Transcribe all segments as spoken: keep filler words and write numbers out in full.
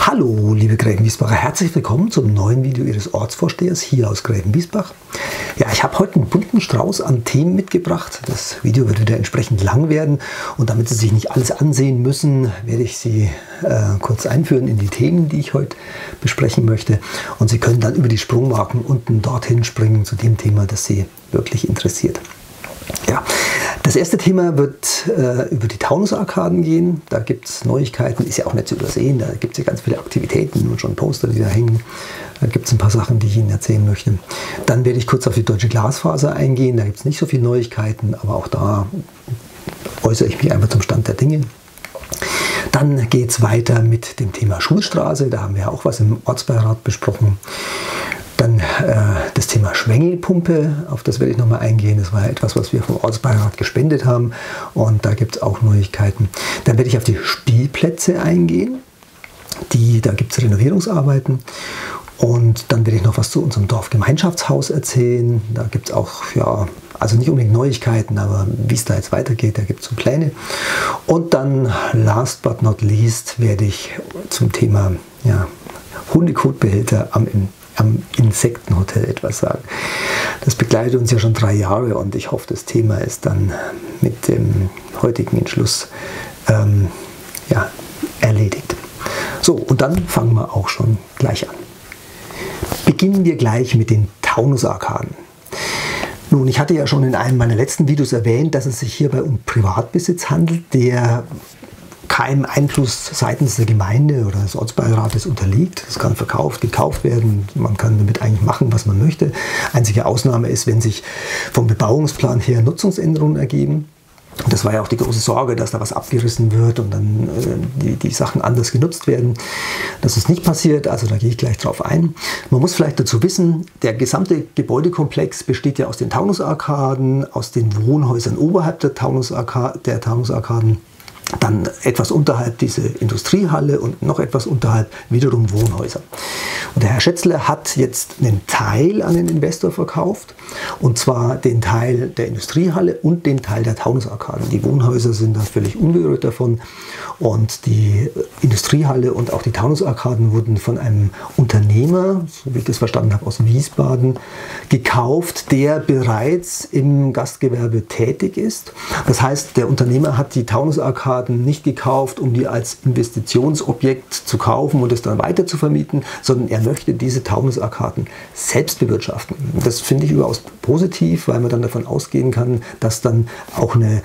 Hallo liebe Gräfenwiesbacher, herzlich willkommen zum neuen Video Ihres Ortsvorstehers hier aus Gräfenwiesbach. Ja, ich habe heute einen bunten Strauß an Themen mitgebracht. Das Video wird wieder entsprechend lang werden und damit Sie sich nicht alles ansehen müssen, werde ich Sie äh, kurz einführen in die Themen, die ich heute besprechen möchte. Und Sie können dann über die Sprungmarken unten dorthin springen zu dem Thema, das Sie wirklich interessiert. Ja, das erste Thema wird äh, über die Taunusarkaden gehen. Da gibt es Neuigkeiten, ist ja auch nicht zu übersehen. Da gibt es ja ganz viele Aktivitäten und schon Poster, die da hängen. Da gibt es ein paar Sachen, die ich Ihnen erzählen möchte. Dann werde ich kurz auf die Deutsche Glasfaser eingehen. Da gibt es nicht so viele Neuigkeiten, aber auch da äußere ich mich einfach zum Stand der Dinge. Dann geht es weiter mit dem Thema Schulstraße. Da haben wir auch was im Ortsbeirat besprochen. Dann äh, das Thema Schwengelpumpe, auf das werde ich nochmal eingehen. Das war etwas, was wir vom Ortsbeirat gespendet haben und da gibt es auch Neuigkeiten. Dann werde ich auf die Spielplätze eingehen. Die, da gibt es Renovierungsarbeiten. Und dann werde ich noch was zu unserem Dorfgemeinschaftshaus erzählen. Da gibt es auch, ja, also nicht unbedingt Neuigkeiten, aber wie es da jetzt weitergeht, da gibt es so Pläne. Und dann, last but not least, werde ich zum Thema ja, Hundekotbehälter am am Insektenhotel etwas sagen. Das begleitet uns ja schon drei Jahre und ich hoffe, das Thema ist dann mit dem heutigen Entschluss ähm, ja, erledigt. So, und dann fangen wir auch schon gleich an. Beginnen wir gleich mit den Taunusarkaden. Nun, ich hatte ja schon in einem meiner letzten Videos erwähnt, dass es sich hierbei um Privatbesitz handelt, der keinem Einfluss seitens der Gemeinde oder des Ortsbeirates unterliegt. Es kann verkauft, gekauft werden. Man kann damit eigentlich machen, was man möchte. Einzige Ausnahme ist, wenn sich vom Bebauungsplan her Nutzungsänderungen ergeben. Das war ja auch die große Sorge, dass da was abgerissen wird und dann äh, die, die Sachen anders genutzt werden. Das ist nicht passiert, also da gehe ich gleich drauf ein. Man muss vielleicht dazu wissen, der gesamte Gebäudekomplex besteht ja aus den Taunusarkaden, aus den Wohnhäusern oberhalb der Taunusarkaden, der Taunusarkaden. Dann etwas unterhalb diese Industriehalle und noch etwas unterhalb wiederum Wohnhäuser. Und der Herr Schätzle hat jetzt einen Teil an den Investor verkauft, und zwar den Teil der Industriehalle und den Teil der Taunusarkaden. Die Wohnhäuser sind da völlig unberührt davon und die Industriehalle und auch die Taunusarkaden wurden von einem Unternehmer, so wie ich das verstanden habe, aus Wiesbaden gekauft, der bereits im Gastgewerbe tätig ist. Das heißt, der Unternehmer hat die Taunusarkaden nicht gekauft, um die als Investitionsobjekt zu kaufen und es dann weiter zu vermieten, sondern er möchte diese Taunusarkaden selbst bewirtschaften. Das finde ich überaus positiv, weil man dann davon ausgehen kann, dass dann auch eine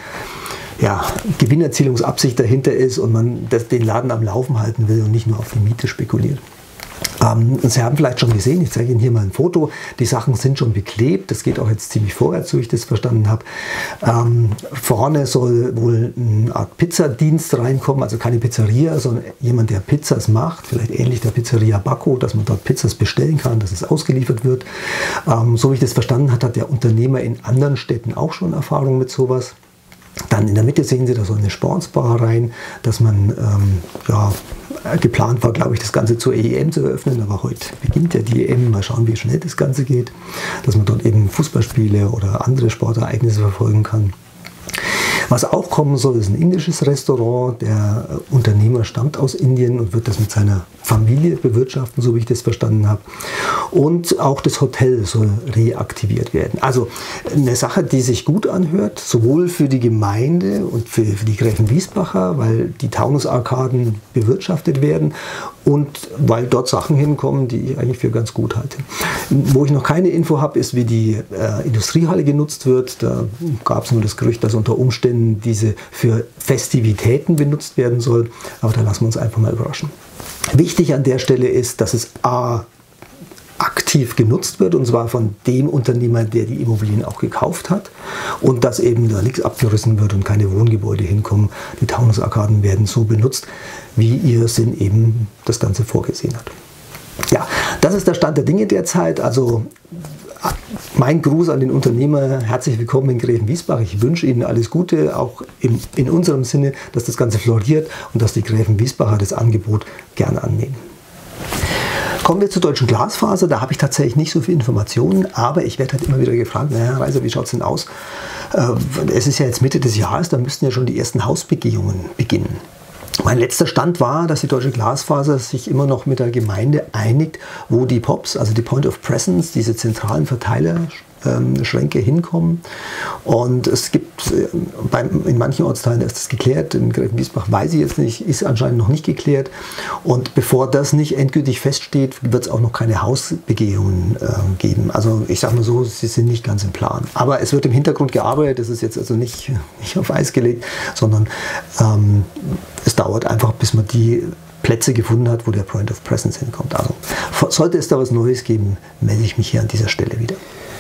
ja, Gewinnerzielungsabsicht dahinter ist und man das, den Laden am Laufen halten will und nicht nur auf die Miete spekuliert. Ähm, Sie haben vielleicht schon gesehen, ich zeige Ihnen hier mal ein Foto, die Sachen sind schon beklebt, das geht auch jetzt ziemlich vorwärts, so ich das verstanden habe. Ähm, vorne soll wohl eine Art Pizzadienst reinkommen, also keine Pizzeria, sondern jemand, der Pizzas macht, vielleicht ähnlich der Pizzeria Bacco, dass man dort Pizzas bestellen kann, dass es ausgeliefert wird. Ähm, so wie ich das verstanden habe, hat der Unternehmer in anderen Städten auch schon Erfahrung mit sowas. Dann in der Mitte sehen Sie, da soll eine Sportsbar rein, dass man, ähm, ja, geplant war, glaube ich, das Ganze zur E M zu eröffnen, aber heute beginnt ja die E M, mal schauen, wie schnell das Ganze geht, dass man dort eben Fußballspiele oder andere Sportereignisse verfolgen kann. Was auch kommen soll, ist ein indisches Restaurant. Der Unternehmer stammt aus Indien und wird das mit seiner Familie bewirtschaften, so wie ich das verstanden habe. Und auch das Hotel soll reaktiviert werden. Also eine Sache, die sich gut anhört, sowohl für die Gemeinde und für, für die Gräfenwiesbacher, weil die Taunusarkaden bewirtschaftet werden und weil dort Sachen hinkommen, die ich eigentlich für ganz gut halte. Wo ich noch keine Info habe, ist, wie die äh, Industriehalle genutzt wird. Da gab es nur das Gerücht, dass unter Umständen diese für Festivitäten benutzt werden soll. Aber da lassen wir uns einfach mal überraschen. Wichtig an der Stelle ist, dass es a aktiv genutzt wird, und zwar von dem Unternehmer, der die Immobilien auch gekauft hat, und dass eben da nichts abgerissen wird und keine Wohngebäude hinkommen. Die Taunusarkaden werden so benutzt, wie ihr Sinn eben das Ganze vorgesehen hat. Ja, das ist der Stand der Dinge derzeit. Also mein Gruß an den Unternehmer, herzlich willkommen in Gräfenwiesbach. Ich wünsche Ihnen alles Gute, auch in, in unserem Sinne, dass das Ganze floriert und dass die Gräfenwiesbacher das Angebot gern annehmen. Kommen wir zur Deutschen Glasfaser. Da habe ich tatsächlich nicht so viele Informationen, aber ich werde halt immer wieder gefragt, naja, Herr Reiser, wie schaut es denn aus? Äh, es ist ja jetzt Mitte des Jahres, da müssten ja schon die ersten Hausbegehungen beginnen. Mein letzter Stand war, dass die Deutsche Glasfaser sich immer noch mit der Gemeinde einigt, wo die P O Ps, also die Point of Presence, diese zentralen Verteilerschränke hinkommen. Und es gibt, in manchen Ortsteilen ist das geklärt, in Gräfenwiesbach weiß ich jetzt nicht, ist anscheinend noch nicht geklärt. Und bevor das nicht endgültig feststeht, wird es auch noch keine Hausbegehungen äh, geben. Also ich sage mal so, sie sind nicht ganz im Plan. Aber es wird im Hintergrund gearbeitet, das ist jetzt also nicht, nicht auf Eis gelegt, sondern ähm, es dauert einfach, bis man die Plätze gefunden hat, wo der Point of Presence hinkommt. Also sollte es da was Neues geben, melde ich mich hier an dieser Stelle wieder.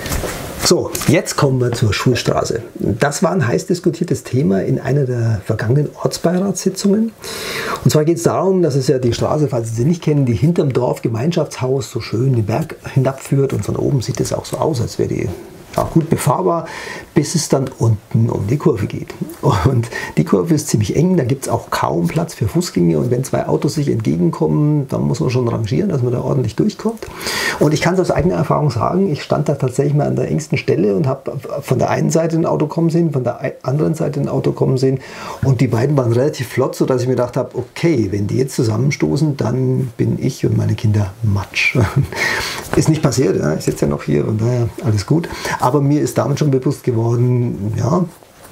So, jetzt kommen wir zur Schulstraße. Das war ein heiß diskutiertes Thema in einer der vergangenen Ortsbeiratssitzungen. Und zwar geht es darum, dass es ja die Straße, falls Sie sie nicht kennen, die hinterm Dorf Gemeinschaftshaus so schön den Berg hinabführt. Und von oben sieht es auch so aus, als wäre die auch gut befahrbar, bis es dann unten um die Kurve geht. Und die Kurve ist ziemlich eng, da gibt es auch kaum Platz für Fußgänger und wenn zwei Autos sich entgegenkommen, dann muss man schon rangieren, dass man da ordentlich durchkommt. Und ich kann es aus eigener Erfahrung sagen, ich stand da tatsächlich mal an der engsten Stelle und habe von der einen Seite ein Auto kommen sehen, von der anderen Seite ein Auto kommen sehen und die beiden waren relativ flott, sodass ich mir gedacht habe, okay, wenn die jetzt zusammenstoßen, dann bin ich und meine Kinder Matsch. Ist nicht passiert, ja? Ich sitze ja noch hier und daher alles gut. Aber mir ist damit schon bewusst geworden, ja,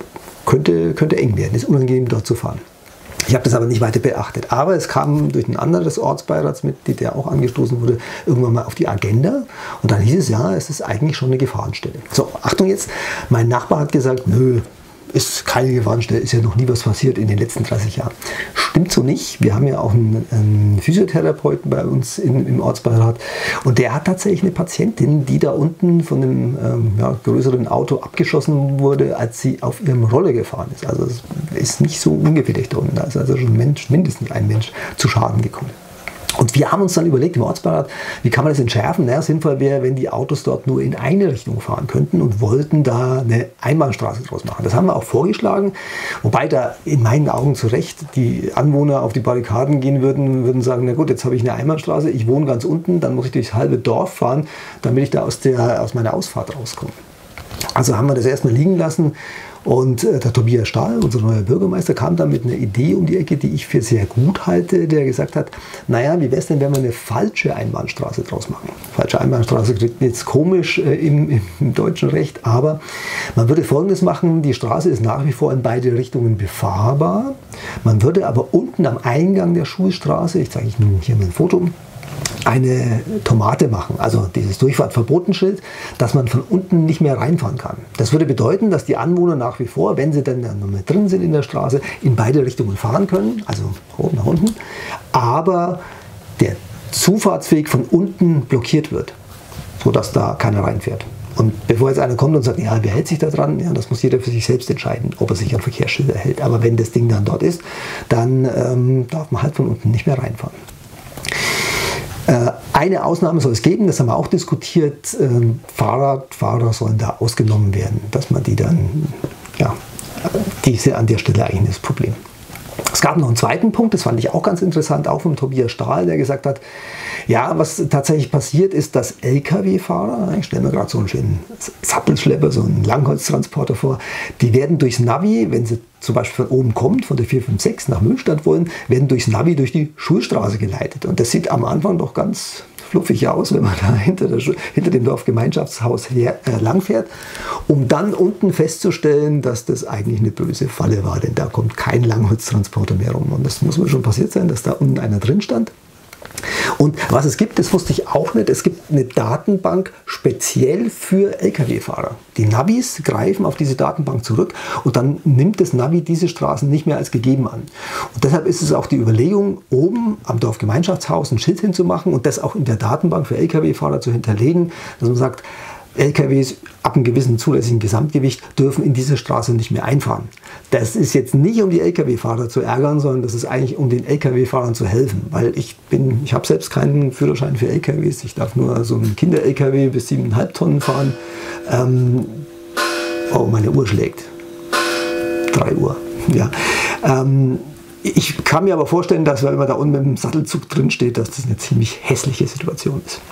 könnte, könnte eng werden, ist unangenehm dort zu fahren. Ich habe das aber nicht weiter beachtet. Aber es kam durch ein anderes Ortsbeiratsmitglied, der auch angestoßen wurde, irgendwann mal auf die Agenda. Und dann hieß es, ja, es ist eigentlich schon eine Gefahrenstelle. So, Achtung jetzt, mein Nachbar hat gesagt, nö, ist keine Gefahrenstelle, ist ja noch nie was passiert in den letzten dreißig Jahren. Stimmt so nicht. Wir haben ja auch einen, einen Physiotherapeuten bei uns in, im Ortsbeirat und der hat tatsächlich eine Patientin, die da unten von einem ähm, ja, größeren Auto abgeschossen wurde, als sie auf ihrem Roller gefahren ist. Also es ist nicht so ungefährlich da unten. Da ist also schon ein Mensch, mindestens ein Mensch zu Schaden gekommen. Und wir haben uns dann überlegt im Ortsbeirat, wie kann man das entschärfen? Naja, sinnvoll wäre, wenn die Autos dort nur in eine Richtung fahren könnten und wollten da eine Einbahnstraße draus machen. Das haben wir auch vorgeschlagen, wobei da in meinen Augen zu Recht die Anwohner auf die Barrikaden gehen würden, würden sagen, na gut, jetzt habe ich eine Einbahnstraße, ich wohne ganz unten, dann muss ich durchs halbe Dorf fahren, damit ich da aus, der, aus meiner Ausfahrt rauskomme. Also haben wir das erstmal liegen lassen. Und äh, der Tobias Stahl, unser neuer Bürgermeister, kam dann mit einer Idee um die Ecke, die ich für sehr gut halte, der gesagt hat, naja, wie wäre es denn, wenn wir eine falsche Einbahnstraße draus machen? Falsche Einbahnstraße klingt jetzt komisch äh, im, im deutschen Recht, aber man würde Folgendes machen, die Straße ist nach wie vor in beide Richtungen befahrbar, man würde aber unten am Eingang der Schulstraße, ich zeige Ihnen hier mal ein Foto, eine Tomate machen, also dieses Durchfahrtverbotenschild, dass man von unten nicht mehr reinfahren kann. Das würde bedeuten, dass die Anwohner nach wie vor, wenn sie dann noch mit drin sind in der Straße, in beide Richtungen fahren können, also hoch nach unten, aber der Zufahrtsweg von unten blockiert wird, sodass da keiner reinfährt. Und bevor jetzt einer kommt und sagt, ja, wer hält sich da dran? Ja, das muss jeder für sich selbst entscheiden, ob er sich an Verkehrsschilder hält. Aber wenn das Ding dann dort ist, dann ähm, darf man halt von unten nicht mehr reinfahren. Eine Ausnahme soll es geben, das haben wir auch diskutiert, Fahrradfahrer sollen da ausgenommen werden, dass man die dann, ja, diese an der Stelle eigentlich das Problem. Es gab noch einen zweiten Punkt, das fand ich auch ganz interessant, auch vom Tobias Stahl, der gesagt hat, ja, was tatsächlich passiert ist, dass L K W-Fahrer, ich stelle mir gerade so einen schönen Sattelschlepper, so einen Langholztransporter vor, die werden durchs Navi, wenn sie zum Beispiel von oben kommt, von der vier fünf sechs nach Mühlstadt wollen, werden durchs Navi durch die Schulstraße geleitet. Und das sieht am Anfang doch ganz fluffig aus, wenn man da hinter, der, hinter dem Dorfgemeinschaftshaus her, äh, langfährt, um dann unten festzustellen, dass das eigentlich eine böse Falle war, denn da kommt kein Langholztransporter mehr rum. Und das muss mir schon passiert sein, dass da unten einer drin stand. Und was es gibt, das wusste ich auch nicht, es gibt eine Datenbank speziell für L K W-Fahrer. Die Navis greifen auf diese Datenbank zurück und dann nimmt das Navi diese Straßen nicht mehr als gegeben an. Und deshalb ist es auch die Überlegung, oben am Dorfgemeinschaftshaus ein Schild hinzumachen und das auch in der Datenbank für L K W-Fahrer zu hinterlegen, dass man sagt, L K Ws ab einem gewissen zulässigen Gesamtgewicht dürfen in diese Straße nicht mehr einfahren. Das ist jetzt nicht, um die L K W-Fahrer zu ärgern, sondern das ist eigentlich, um den L K W-Fahrern zu helfen. Weil ich bin, ich habe selbst keinen Führerschein für L K Ws. Ich darf nur so einen Kinder-L K W bis sieben Komma fünf Tonnen fahren. Ähm, oh, meine Uhr schlägt. drei Uhr. Ja. Ähm, ich kann mir aber vorstellen, dass, wenn man da unten mit dem Sattelzug drin steht, dass das eine ziemlich hässliche Situation ist.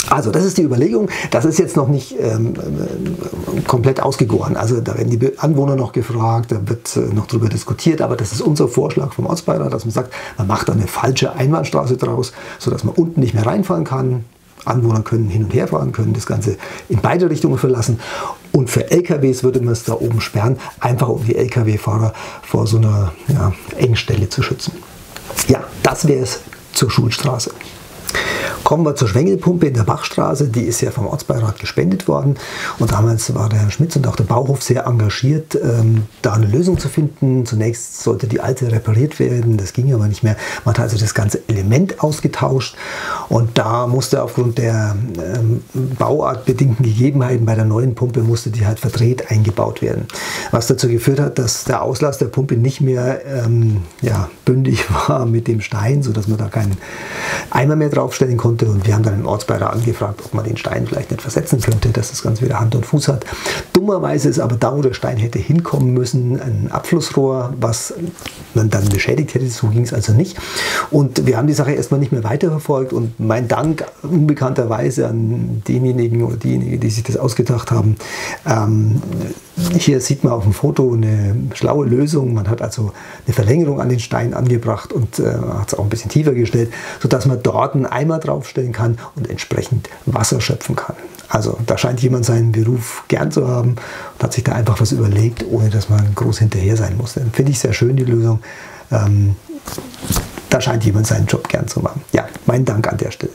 Also das ist die Überlegung, das ist jetzt noch nicht ähm, komplett ausgegoren, also da werden die Anwohner noch gefragt, da wird äh, noch darüber diskutiert, aber das ist unser Vorschlag vom Ortsbeirat, dass man sagt, man macht da eine falsche Einbahnstraße draus, sodass man unten nicht mehr reinfahren kann, Anwohner können hin und her fahren, können das Ganze in beide Richtungen verlassen und für L K Ws würde man es da oben sperren, einfach um die L K W-Fahrer vor so einer ja, Engstelle zu schützen. Ja, das wäre es zur Schulstraße. Kommen wir zur Schwengelpumpe in der Bachstraße, die ist ja vom Ortsbeirat gespendet worden und damals war der Herr Schmitz und auch der Bauhof sehr engagiert, ähm, da eine Lösung zu finden. Zunächst sollte die alte repariert werden, das ging aber nicht mehr. Man hat also das ganze Element ausgetauscht und da musste aufgrund der ähm, bauartbedingten Gegebenheiten bei der neuen Pumpe musste die halt verdreht eingebaut werden. Was dazu geführt hat, dass der Auslass der Pumpe nicht mehr ähm, ja, bündig war mit dem Stein, sodass man da keinen Eimer mehr draufstellen konnte. Und wir haben dann den Ortsbeirat angefragt, ob man den Stein vielleicht nicht versetzen könnte, dass das Ganze wieder Hand und Fuß hat. Dummerweise ist aber da, wo der Stein hätte hinkommen müssen, ein Abflussrohr, was man dann beschädigt hätte. So ging es also nicht. Und wir haben die Sache erstmal nicht mehr weiterverfolgt. Und mein Dank unbekannterweise an denjenigen oder diejenigen, die sich das ausgedacht haben. Ähm, hier sieht man auf dem Foto eine schlaue Lösung. Man hat also eine Verlängerung an den Stein angebracht und äh, hat es auch ein bisschen tiefer gestellt, sodass man dort einen Eimer draufstellen kann und entsprechend Wasser schöpfen kann. Also da scheint jemand seinen Beruf gern zu haben und hat sich da einfach was überlegt, ohne dass man groß hinterher sein muss. Finde ich sehr schön, die Lösung. Ähm, da scheint jemand seinen Job gern zu machen. Ja, mein Dank an der Stelle.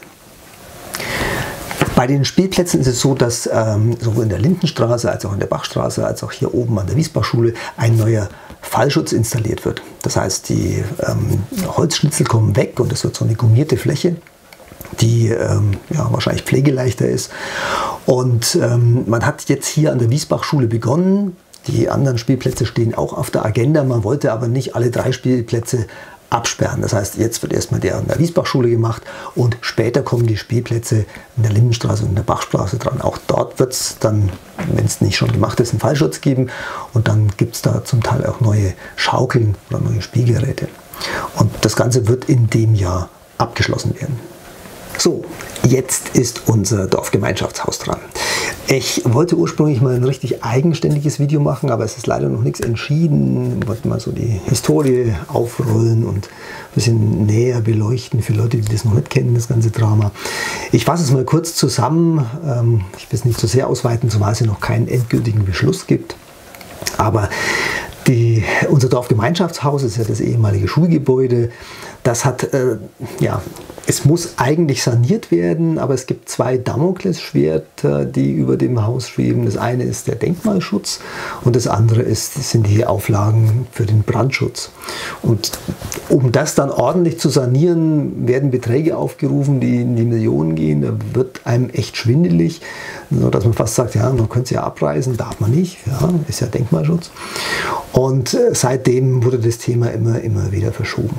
Bei den Spielplätzen ist es so, dass ähm, sowohl in der Lindenstraße als auch in der Bachstraße, als auch hier oben an der Wiesbachschule ein neuer Fallschutz installiert wird. Das heißt, die ähm, Holzschnitzel kommen weg und es wird so eine gummierte Fläche, die ähm, ja, wahrscheinlich pflegeleichter ist. Und ähm, man hat jetzt hier an der Wiesbachschule begonnen. Die anderen Spielplätze stehen auch auf der Agenda. Man wollte aber nicht alle drei Spielplätze absperren. Das heißt, jetzt wird erstmal der an der Wiesbachschule gemacht und später kommen die Spielplätze in der Lindenstraße und in der Bachstraße dran. Auch dort wird es dann, wenn es nicht schon gemacht ist, einen Fallschutz geben und dann gibt es da zum Teil auch neue Schaukeln oder neue Spielgeräte. Und das Ganze wird in dem Jahr abgeschlossen werden. So, jetzt ist unser Dorfgemeinschaftshaus dran. Ich wollte ursprünglich mal ein richtig eigenständiges Video machen, aber es ist leider noch nichts entschieden. Ich wollte mal so die Historie aufrollen und ein bisschen näher beleuchten für Leute, die das noch nicht kennen, das ganze Drama. Ich fasse es mal kurz zusammen. Ich will es nicht zu sehr ausweiten, zumal es ja noch keinen endgültigen Beschluss gibt. Aber die, unser Dorfgemeinschaftshaus ist ja das ehemalige Schulgebäude. Das hat, äh, ja, es muss eigentlich saniert werden, aber es gibt zwei Damoklesschwerter, die über dem Haus schweben. Das eine ist der Denkmalschutz und das andere ist, sind die Auflagen für den Brandschutz. Und um das dann ordentlich zu sanieren, werden Beträge aufgerufen, die in die Millionen gehen. Da wird einem echt schwindelig, so dass man fast sagt, ja, man könnte es ja abreißen, darf man nicht, ja, ist ja Denkmalschutz. Und seitdem wurde das Thema immer, immer wieder verschoben.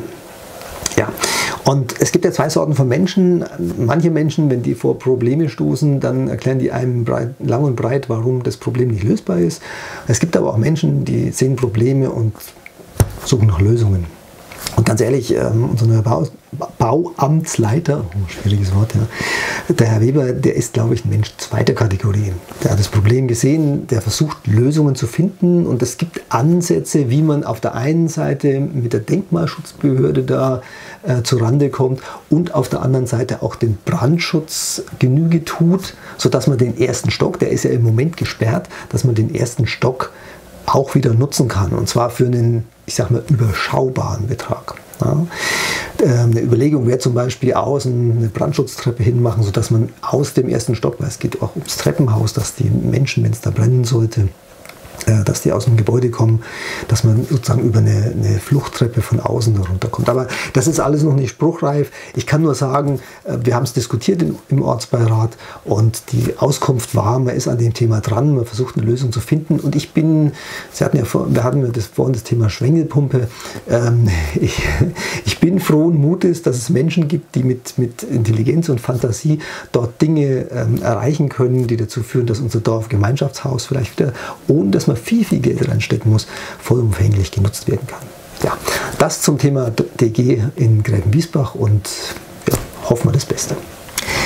Ja, und es gibt ja zwei Sorten von Menschen. Manche Menschen, wenn die vor Probleme stoßen, dann erklären die einem breit, lang und breit, warum das Problem nicht lösbar ist. Es gibt aber auch Menschen, die sehen Probleme und suchen nach Lösungen. Und ganz ehrlich, ähm, unser neuer Bau, Bauamtsleiter, oh, schwieriges Wort, ja, der Herr Weber, der ist, glaube ich, ein Mensch zweiter Kategorie. Der hat das Problem gesehen, der versucht Lösungen zu finden und es gibt Ansätze, wie man auf der einen Seite mit der Denkmalschutzbehörde da äh, zurande kommt und auf der anderen Seite auch den Brandschutz Genüge tut, sodass man den ersten Stock, der ist ja im Moment gesperrt, dass man den ersten Stock auch wieder nutzen kann und zwar für einen, ich sag mal, überschaubaren Betrag. Ja. Eine Überlegung wäre zum Beispiel außen eine Brandschutztreppe hinmachen, sodass man aus dem ersten Stock, weil es geht auch ums Treppenhaus, dass die Menschen, wenn es da brennen sollte, dass die aus dem Gebäude kommen, dass man sozusagen über eine, eine Fluchttreppe von außen runterkommt. Aber das ist alles noch nicht spruchreif. Ich kann nur sagen, wir haben es diskutiert im, im Ortsbeirat und die Auskunft war, man ist an dem Thema dran, man versucht eine Lösung zu finden und ich bin, Sie hatten ja vor, wir hatten ja das, vorhin das Thema Schwengelpumpe, ähm, ich, ich bin frohen Mutes, dass es Menschen gibt, die mit, mit Intelligenz und Fantasie dort Dinge ähm, erreichen können, die dazu führen, dass unser Dorfgemeinschaftshaus vielleicht wieder, ohne dass man viel, viel Geld reinstecken muss, vollumfänglich genutzt werden kann. Ja, das zum Thema D G in Gräfenwiesbach und ja, hoffen wir das Beste.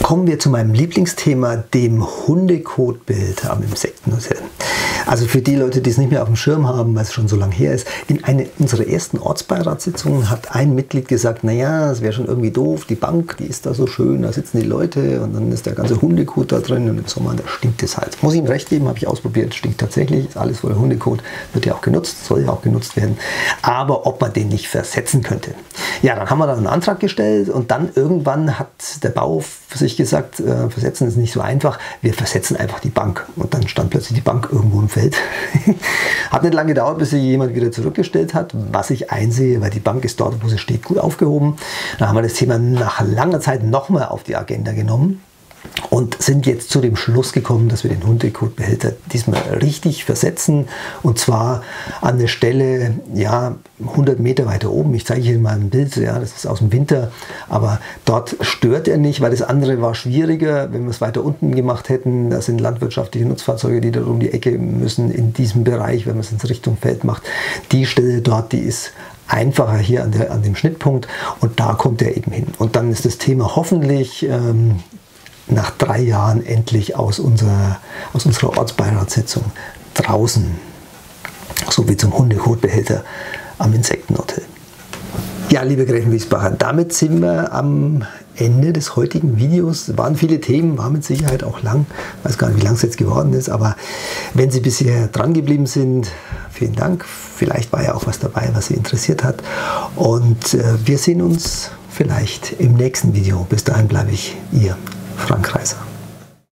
kommen wir zu meinem Lieblingsthema, dem Hundekotbild am Insektenhotel. Also für die Leute, die es nicht mehr auf dem Schirm haben, weil es schon so lange her ist, in einer unserer ersten Ortsbeiratssitzungen hat ein Mitglied gesagt, naja, es wäre schon irgendwie doof, die Bank, die ist da so schön, da sitzen die Leute und dann ist der ganze Hundekot da drin und im Sommer, da stinkt es halt. Muss ich ihm recht geben, habe ich ausprobiert, stinkt tatsächlich, ist alles voller Hundekot, wird ja auch genutzt, soll ja auch genutzt werden, aber ob man den nicht versetzen könnte. Ja, dann haben wir da einen Antrag gestellt und dann irgendwann hat der Bau für sich gesagt, äh, versetzen ist nicht so einfach, wir versetzen einfach die Bank. Und dann stand plötzlich die Bank irgendwo im Feld. Hat nicht lange gedauert, bis sie jemand wieder zurückgestellt hat, was ich einsehe, weil die Bank ist dort, wo sie steht, gut aufgehoben. Dann haben wir das Thema nach langer Zeit nochmal auf die Agenda genommen und sind jetzt zu dem Schluss gekommen, dass wir den Hundekotbehälter diesmal richtig versetzen, und zwar an der Stelle, ja, hundert Meter weiter oben. Ich zeige hier mal ein Bild, ja, das ist aus dem Winter, aber dort stört er nicht, weil das andere war schwieriger, wenn wir es weiter unten gemacht hätten. Da sind landwirtschaftliche Nutzfahrzeuge, die da um die Ecke müssen in diesem Bereich, wenn man es in Richtung Feld macht. Die Stelle dort, die ist einfacher hier an, der, an dem Schnittpunkt, und da kommt er eben hin. Und dann ist das Thema hoffentlich ähm, nach drei Jahren endlich aus unserer, aus unserer Ortsbeiratssitzung draußen, so wie zum Hundekotbehälter am Insektenhotel. Ja, liebe Gräfenwiesbacher, damit sind wir am Ende des heutigen Videos. Es waren viele Themen, war mit Sicherheit auch lang. Ich weiß gar nicht, wie lang es jetzt geworden ist, aber wenn Sie bisher dran geblieben sind, vielen Dank. Vielleicht war ja auch was dabei, was Sie interessiert hat. Und äh, wir sehen uns vielleicht im nächsten Video. Bis dahin bleibe ich Ihr Frank Reiser.